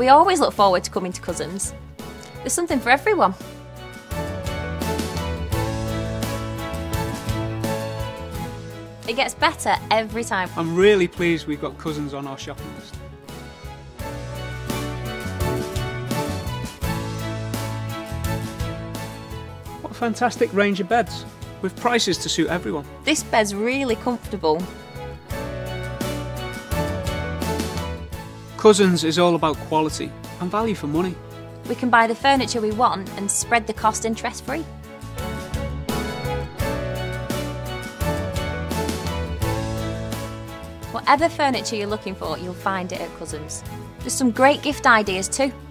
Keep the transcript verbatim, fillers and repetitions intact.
We always look forward to coming to Cousins. There's something for everyone. It gets better every time. I'm really pleased we've got Cousins on our shopping list. What a fantastic range of beds, with prices to suit everyone. This bed's really comfortable. Cousins is all about quality and value for money. We can buy the furniture we want and spread the cost interest-free. Whatever furniture you're looking for, you'll find it at Cousins. There's some great gift ideas too.